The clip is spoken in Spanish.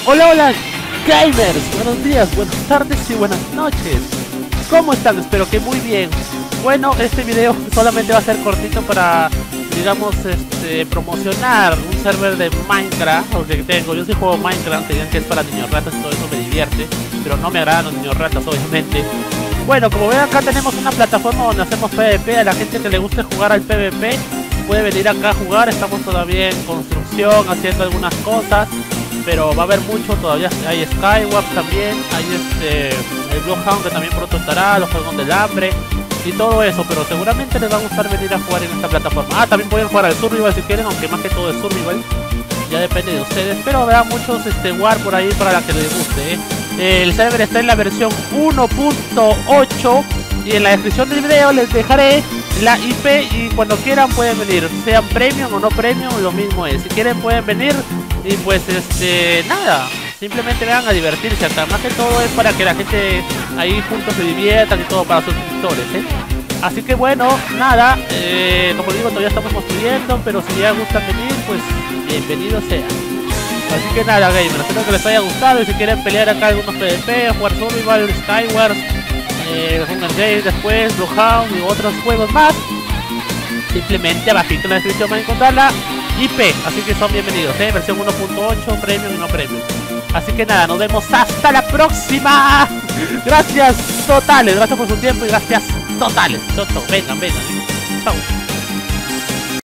Hola, hola, gamers, buenos días, buenas tardes y buenas noches. ¿Cómo están? Espero que muy bien. Bueno, este video solamente va a ser cortito para, digamos, promocionar un server de Minecraft, o que tengo. Yo sí juego Minecraft, digan que es para niños ratas y todo eso me divierte, pero no me agradan los niños ratas, obviamente. Bueno, como ven acá tenemos una plataforma donde hacemos PvP. A la gente que le guste jugar al PvP puede venir acá a jugar. Estamos todavía en construcción, haciendo algunas cosas, pero va a haber mucho todavía. Hay Skyward también, hay el Bloodhound que también pronto estará, los Juegos del Hambre y todo eso, pero seguramente les va a gustar venir a jugar en esta plataforma. También pueden jugar al Survival si quieren, aunque más que todo es Survival, ya depende de ustedes, pero habrá muchos War por ahí para la que les guste. El server está en la versión 1.8 y en la descripción del video les dejaré la IP y cuando quieran pueden venir, sean premium o no premium, lo mismo es. Si quieren pueden venir y pues nada, simplemente vengan a divertirse acá. Más que todo es para que la gente ahí juntos se diviertan y todo para sus suscriptores, Así que bueno, nada, como digo, todavía estamos construyendo, pero si ya gustan venir, pues bienvenidos sean. Así que nada, gamers, espero que les haya gustado y si quieren pelear acá algunos PvP, jugar Survival, Skyward, Hunger Games después, Bloodhound y otros juegos más, simplemente abajito en la descripción van a encontrar la IP, así que son bienvenidos, versión 1.8, premium y no premium. Así que nada, nos vemos hasta la próxima. Gracias totales, gracias por su tiempo y gracias totales. Chau, chau, vengan, chau.